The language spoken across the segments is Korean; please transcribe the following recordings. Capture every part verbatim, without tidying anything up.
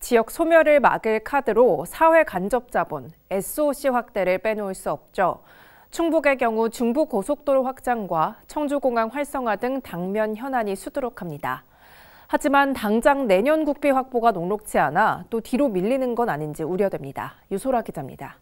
지역 소멸을 막을 카드로 사회 간접 자본, 에스오씨 확대를 빼놓을 수 없죠. 충북의 경우 중부고속도로 확장과 청주공항 활성화 등 당면 현안이 수두룩합니다. 하지만 당장 내년 국비 확보가 녹록지 않아 또 뒤로 밀리는 건 아닌지 우려됩니다. 유소라 기자입니다.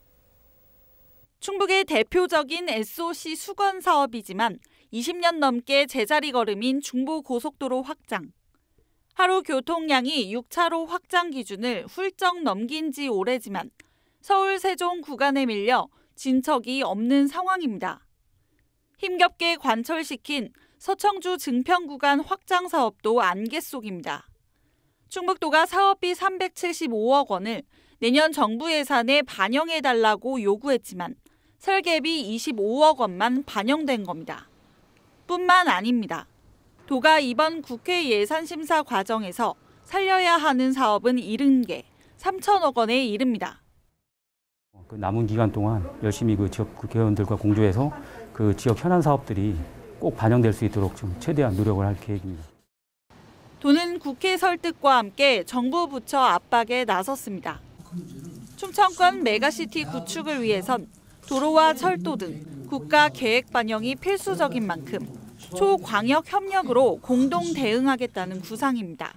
충북의 대표적인 에스오씨 수건 사업이지만 이십 년 넘게 제자리 걸음인 중부고속도로 확장. 하루 교통량이 육 차로 확장 기준을 훌쩍 넘긴 지 오래지만 서울 세종 구간에 밀려 진척이 없는 상황입니다. 힘겹게 관철시킨 서청주 증평 구간 확장 사업도 안개 속입니다. 충북도가 사업비 삼백칠십오억 원을 내년 정부 예산에 반영해달라고 요구했지만 설계비 이십오억 원만 반영된 겁니다. 뿐만 아닙니다. 도가 이번 국회 예산심사 과정에서 살려야 하는 사업은 칠십 개, 삼천억 원에 이릅니다. 그 남은 기간 동안 열심히 그 지역 국회의원들과 공조해서 그 지역 현안 사업들이 꼭 반영될 수 있도록 좀 최대한 노력을 할 계획입니다. 도는 국회 설득과 함께 정부 부처 압박에 나섰습니다. 충청권 메가시티 구축을 위해선 도로와 철도 등 국가 계획 반영이 필수적인 만큼 초광역 협력으로 공동 대응하겠다는 구상입니다.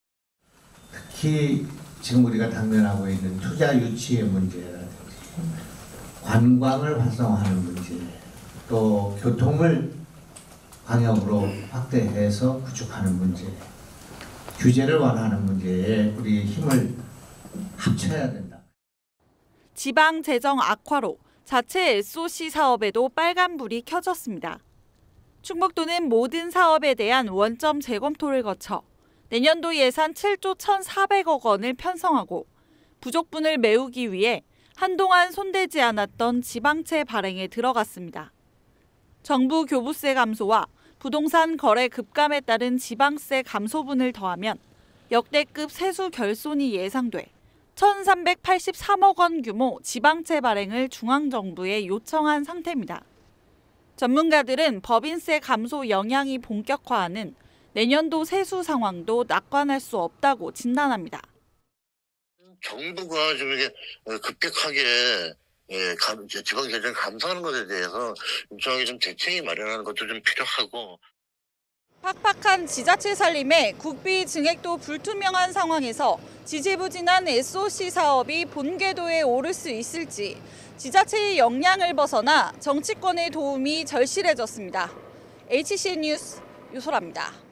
특히 지금 우리가 당면하고 있는 투자 유치의 문제라든지 관광을 활성화하는 문제, 또 교통을 광역으로 확대해서 구축하는 문제, 규제를 완화하는 문제에 우리 힘을 합쳐야 된다. 지방 재정 악화로 자체 에스오씨 사업에도 빨간불이 켜졌습니다. 충북도는 모든 사업에 대한 원점 재검토를 거쳐 내년도 예산 칠조 천사백억 원을 편성하고 부족분을 메우기 위해 한동안 손대지 않았던 지방채 발행에 들어갔습니다. 정부 교부세 감소와 부동산 거래 급감에 따른 지방세 감소분을 더하면 역대급 세수 결손이 예상돼 천삼백팔십삼억 원 규모 지방채 발행을 중앙정부에 요청한 상태입니다. 전문가들은 법인세 감소 영향이 본격화하는 내년도 세수 상황도 낙관할 수 없다고 진단합니다. 정부가 좀 이렇게 급격하게 예, 지방 재정 감소하는 것에 대해서 일정하게 좀 대책이 마련하는 것도 좀 필요하고. 팍팍한 지자체 살림에 국비 증액도 불투명한 상황에서 지지부진한 에스오씨 사업이 본궤도에 오를 수 있을지 지자체의 역량을 벗어나 정치권의 도움이 절실해졌습니다. 에이치씨 뉴스 유소라입니다.